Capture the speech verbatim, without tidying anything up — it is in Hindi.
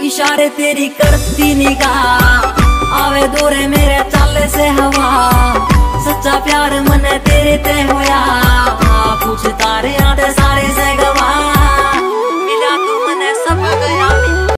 इशारे तेरी करती निगाह आवे दूरे मेरे चाले से हवा। सच्चा प्यार मन तेरे ते होया पूछ तारे आते सारे से